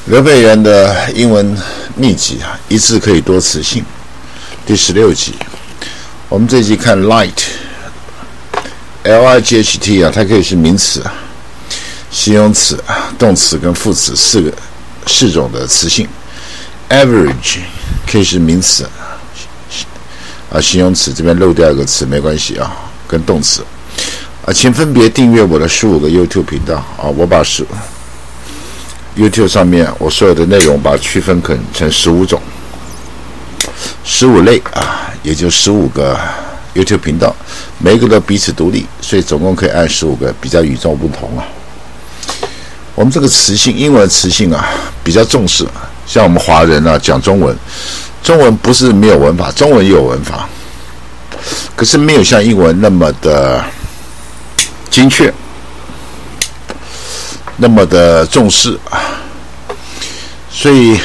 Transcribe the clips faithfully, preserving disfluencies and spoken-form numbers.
刘培元的英文秘籍啊，一字可以多词性，第十六集。我们这集看 light，L I G H T 啊，它可以是名词、形容词、动词跟副词四个四种的词性。Average 可以是名词啊，形容词这边漏掉一个词没关系啊，跟动词啊，请分别订阅我的十五个 YouTube 频道啊，我把十 YouTube 上面我所有的内容把它区分成十五种、十五类啊，也就十五个 YouTube 频道，每一个都彼此独立，所以总共可以按十五个，比较与众不同啊。我们这个词性，英文词性啊，比较重视，像我们华人啊讲中文，中文不是没有文法，中文也有文法，可是没有像英文那么的精确，那么的重视啊，所以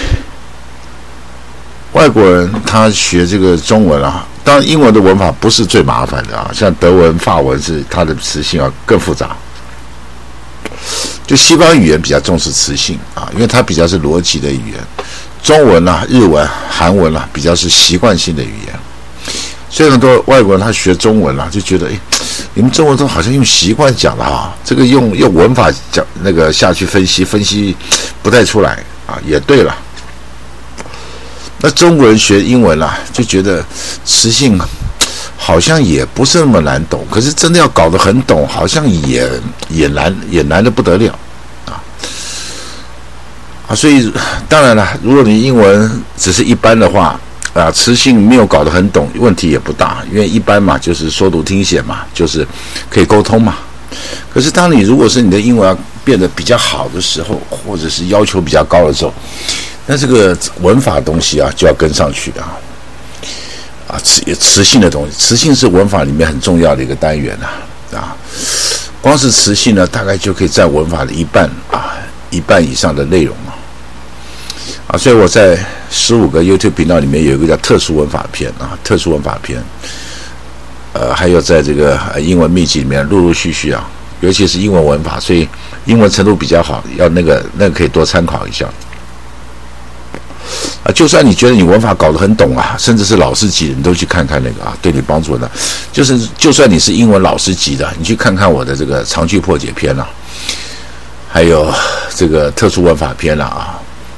外国人他学这个中文啊，当然英文的文法不是最麻烦的啊，像德文、法文是它的词性啊更复杂。就西方语言比较重视词性啊，因为它比较是逻辑的语言。中文啊、日文、韩文啊比较是习惯性的语言，所以很多外国人他学中文啊就觉得，哎，你们中文都好像用习惯讲的啊，这个用用文法讲那个下去分析分析不太出来啊，也对了。那中国人学英文啊，就觉得词性好像也不是那么难懂，可是真的要搞得很懂，好像也也难也难得不得了啊啊！所以当然了，如果你英文只是一般的话啊，词性没有搞得很懂，问题也不大，因为一般嘛，就是说读听写嘛，就是可以沟通嘛。可是当你如果是你的英文要变得比较好的时候，或者是要求比较高的时候，那这个文法东西啊就要跟上去啊。啊，词词性的东西，词性是文法里面很重要的一个单元啊啊，光是词性呢，大概就可以占文法的一半啊，一半以上的内容啊啊，所以我在十五个 YouTube 频道里面有一个叫特殊文法篇啊，特殊文法篇，呃，还有在这个英文秘籍里面陆陆续续啊，尤其是英文文法，所以英文程度比较好，要那个那个可以多参考一下。啊，就算你觉得你文法搞得很懂啊，甚至是老师级的，你都去看看那个啊，对你帮助的。就是就算你是英文老师级的，你去看看我的这个长句破解篇啊，还有这个特殊文法篇啊，啊，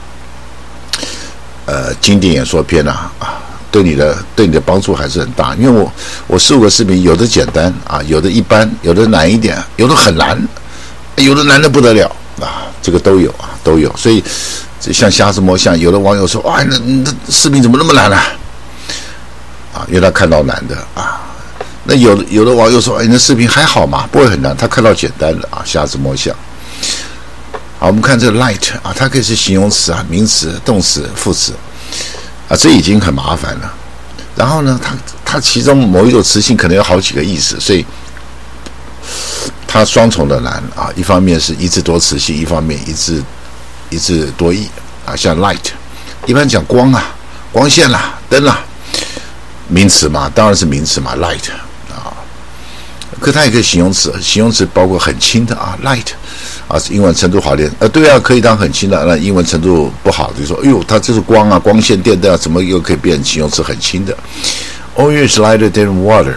呃，经典演说篇啊，啊，对你的对你的帮助还是很大。因为我我十五个视频，有的简单啊，有的一般，有的难一点，有的很难，有的难得不得了啊，这个都有啊，都有，所以。这像瞎子摸象，有的网友说：“哇，那那视频怎么那么难啊？”啊，因为他看到难的啊。那有的有的网友说：“哎，那视频还好嘛，不会很难。”他看到简单的啊，瞎子摸象。好，我们看这个 light 啊，它可以是形容词啊、名词、动词、副词啊，这已经很麻烦了。然后呢，它它其中某一种词性可能有好几个意思，所以它双重的难啊。一方面是一字多词性，一方面一字。一字多义啊，像 light， 一般讲光啊、光线啦、啊、灯啦、啊，名词嘛，当然是名词嘛 ，light 啊。可它也可以形容词，形容词包括很轻的啊 ，light 啊，英文程度好点，呃，对啊，可以当很轻的。那英文程度不好，就说，哎呦，它这是光啊，光线、电灯啊，怎么又可以变成形容词很轻的 ？Oil is lighter than water.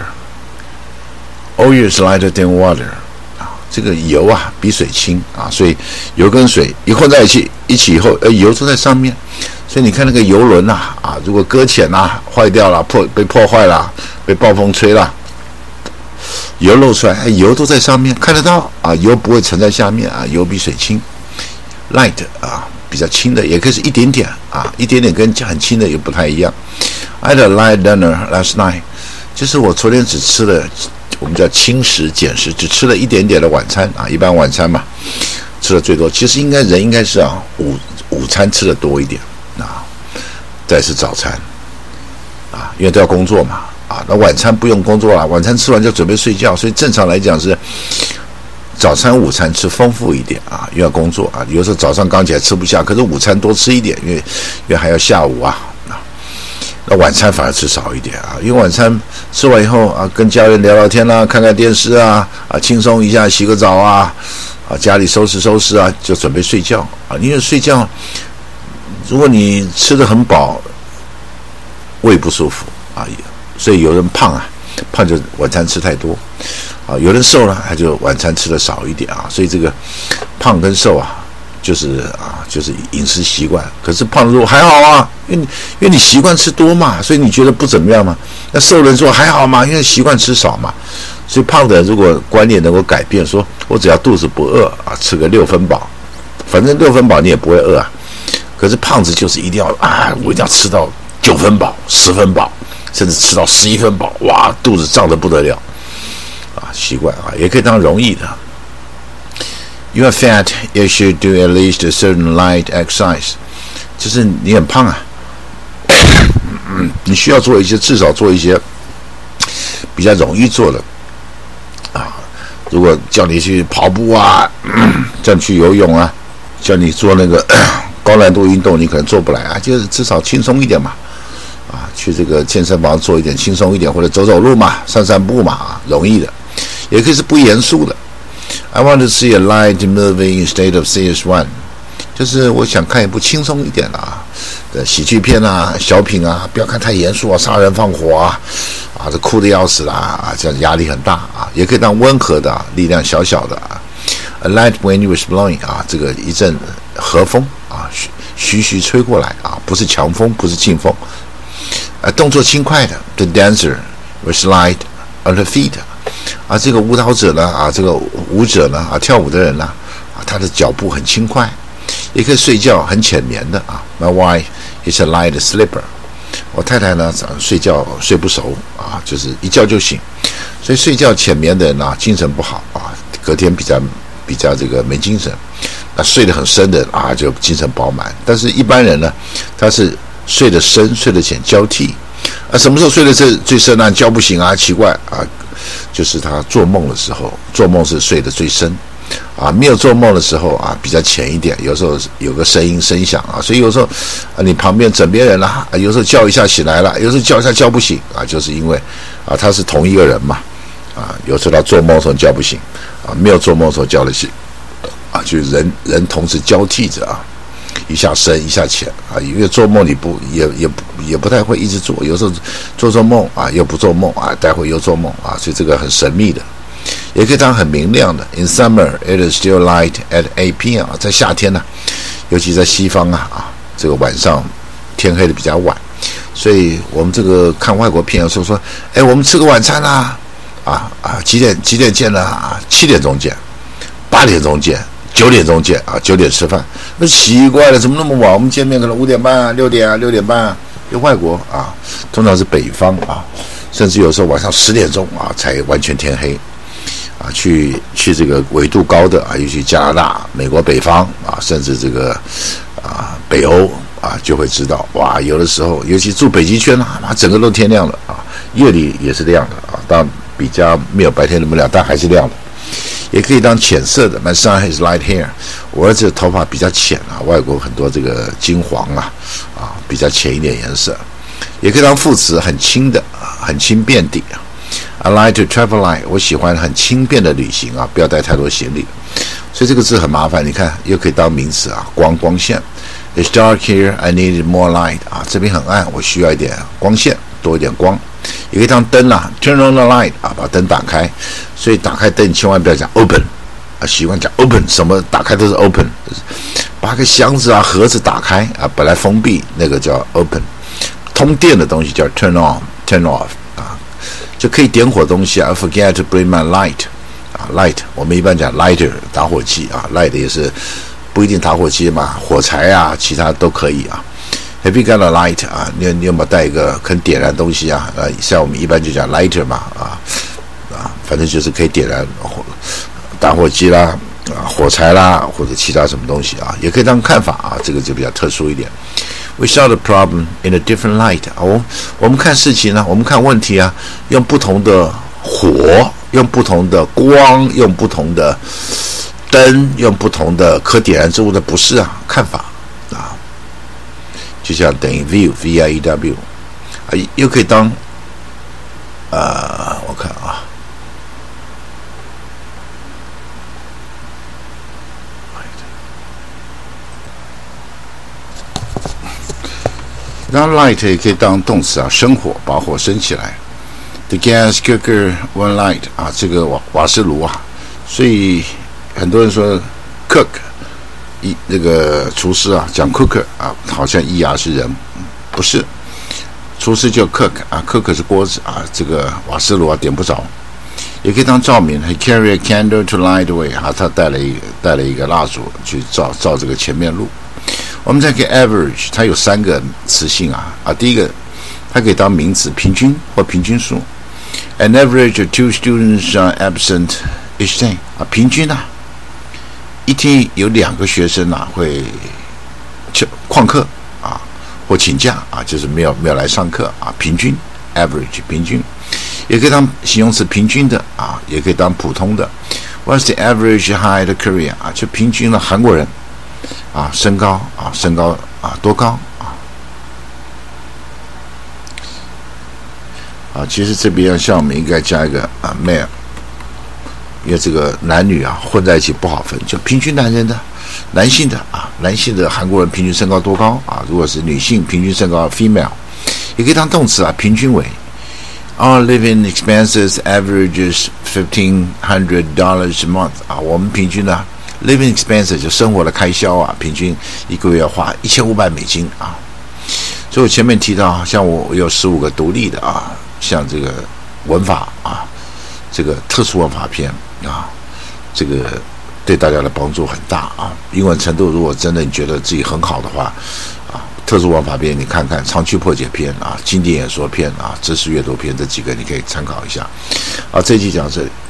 Oil is lighter than water. 这个油啊比水轻啊，所以油跟水一混在一起，一起以后，呃，油都在上面，所以你看那个油轮啊，啊，如果搁浅啦、坏掉了、破被破坏了、被暴风吹了，油漏出来，哎，油都在上面，看得到啊，油不会沉在下面啊，油比水轻 ，light 啊，比较轻的，也可以是一点点啊，一点点跟很轻的也不太一样。I had a light dinner last night， 就是我昨天只吃了。我们叫轻食减食，只吃了一点点的晚餐啊，一般晚餐嘛，吃的最多。其实应该人应该是啊，午午餐吃的多一点啊，再是早餐啊，因为都要工作嘛啊。那晚餐不用工作啊，晚餐吃完就准备睡觉，所以正常来讲是早餐、午餐吃丰富一点啊，因为要工作啊。有时候早上刚起来吃不下，可是午餐多吃一点，因为因为还要下午啊。那晚餐反而吃少一点啊，因为晚餐吃完以后啊，跟家人聊聊天啦、啊，看看电视啊，啊，轻松一下，洗个澡啊，啊，家里收拾收拾啊，就准备睡觉啊。因为睡觉如果你吃得很饱，胃不舒服啊，所以有人胖啊，胖就晚餐吃太多啊；有人瘦了，他就晚餐吃的少一点啊。所以这个胖跟瘦啊，就是啊，就是饮食习惯。可是胖的说还好啊，因为因为你习惯吃多嘛，所以你觉得不怎么样嘛。那瘦的人说还好嘛，因为习惯吃少嘛。所以胖的人如果观念能够改变，说我只要肚子不饿啊，吃个六分饱，反正六分饱你也不会饿啊。可是胖子就是一定要啊，我一定要吃到九分饱、十分饱，甚至吃到十一分饱，哇，肚子胀得不得了啊！习惯啊，也可以当容易的。You are fat, you should do at least a certain light exercise。就是你很胖啊，你需要做一些，至少做一些比较容易做的啊。如果叫你去跑步啊，叫你去游泳啊，叫你做那个高难度运动，你可能做不来啊，就是至少轻松一点嘛，啊，去这个健身房做一点轻松一点，或者走走路嘛，散散步嘛，啊，容易的，也可以是不严肃的。I want to see a light movie instead of serious one， 就是我想看一部轻松一点的啊的喜剧片啊、小品啊，不要看太严肃啊，杀人放火啊，啊，这哭得要死啦，啊，这样压力很大啊，也可以当温和的、啊，力量小小的啊。A light wind was blowing 啊，这个一阵和风啊，徐徐吹过来啊，不是强风，不是劲风，啊，动作轻快的。The dancer was light on her feet 啊，这个舞蹈者呢啊，这个舞者呢啊，跳舞的人呢啊，他的脚步很轻快，也可以睡觉很浅眠的啊。My wife is a light sleeper， 我太太呢睡觉睡不熟啊，就是一觉就醒，所以睡觉浅眠的人呢精神不好啊，隔天比较。比较这个没精神，那睡得很深的啊，就精神饱满。但是一般人呢，他是睡得深、睡得浅交替。啊，什么时候睡得最最深呢？叫不醒啊，奇怪啊，就是他做梦的时候，做梦是睡得最深。啊，没有做梦的时候啊，比较浅一点。有时候有个声音声响啊，所以有时候啊，你旁边枕边人啦、啊，有时候叫一下醒来了，有时候叫一下叫不醒啊，就是因为啊，他是同一个人嘛。啊，有时候他做梦的时候叫不醒，啊，没有做梦的时候叫得醒，啊，就是人人同时交替着啊，一下深一下浅啊，因为做梦你不也也也不太会一直做，有时候做做梦啊又不做梦啊，待会又做梦啊，所以这个很神秘的，也可以当很明亮的。In summer, it is still light at eight p m 在夏天呢、啊，尤其在西方啊啊，这个晚上天黑的比较晚，所以我们这个看外国片的时候说，哎，我们吃个晚餐啦。啊啊！几点几点见呢？啊，七点钟见，八点钟见，九点钟见啊！九点吃饭，那奇怪了，怎么那么晚？我们见面可能五点半啊、六点啊、六点半啊。因为外国啊，通常是北方啊，甚至有时候晚上十点钟啊才完全天黑啊。去去这个纬度高的啊，尤其加拿大、美国北方啊，甚至这个啊北欧啊，就会知道哇，有的时候尤其住北极圈啊，整个都天亮了啊，夜里也是亮的啊，当然。比较没有白天那么亮，但还是亮的，也可以当浅色的。My son has light hair， 我儿子的头发比较浅啊，外国很多这个金黄啊，啊比较浅一点颜色，也可以当副词，很轻的，很轻便的。I like to travel light， 我喜欢很轻便的旅行啊，不要带太多行李。所以这个字很麻烦，你看又可以当名词啊，光光线。It's dark here, I need more light 啊，这边很暗，我需要一点光线，多一点光。也可以当灯啊 ，turn on the light 啊，把灯打开。所以打开灯千万不要讲 open 啊，习惯讲 open， 什么打开都是 open。把个箱子啊、盒子打开啊，本来封闭那个叫 open。通电的东西叫 turn on、turn off 啊，就可以点火东西啊。I forget to bring my light 啊 ，light 我们一般讲 lighter 打火机啊 ，light 也是不一定打火机嘛，火柴啊，其他都可以啊。Have you got a light 啊？你你有没有带一个可以点燃东西啊？呃，像我们一般就讲 lighter 嘛，啊啊，反正就是可以点燃火打火机啦，啊火柴啦，或者其他什么东西啊，也可以当看法啊，这个就比较特殊一点。We saw the problem in a different light 啊，我我们看事情呢，我们看问题啊，用不同的火，用不同的光，用不同的灯，用不同的可点燃之物的不是啊，看法。就像等于 view v i e w 啊，又可以当呃，我看啊， 当 light 也可以当动词啊，生火，把火生起来。The gas cooker went light 啊，这个瓦瓦斯炉啊，所以很多人说 cook 一那个厨师啊，讲 cooker 啊，好像 er 是人，不是，厨师叫 cook 啊 ，cook 是锅子啊，这个瓦斯炉啊点不着，也可以当照明。He carried a candle to light the way 啊，他带了一个带了一个蜡烛去照照这个前面路。我们再看 average， 它有三个词性啊啊，第一个它可以当名词，平均或平均数。An average of two students are absent each day 啊，平均啊，一天有两个学生啊会旷课啊或请假啊，就是没有没有来上课啊，平均 average 平均，也可以当形容词平均的啊，也可以当普通的。What's the average height of Korea 啊？就平均了韩国人啊身高啊身高啊多高啊啊，其实这边像我们应该加一个啊 male， 因为这个男女啊混在一起不好分，就平均男人的男性的啊男性的韩国人平均身高多高啊？如果是女性平均身高 female， 也可以当动词啊，平均为。Our living expenses averages fifteen hundred dollars a month 啊，我们平均呢 living expenses 就生活的开销啊，平均一个月花一千五百美金啊。所以我前面提到，像我有十五个独立的啊，像这个文法啊，这个特殊文法篇啊，这个对大家的帮助很大啊。英文程度如果真的你觉得自己很好的话啊，特殊文法篇你看看，长句破解篇啊，经典演说篇啊，知识阅读篇这几个你可以参考一下。啊，这一集讲到这里。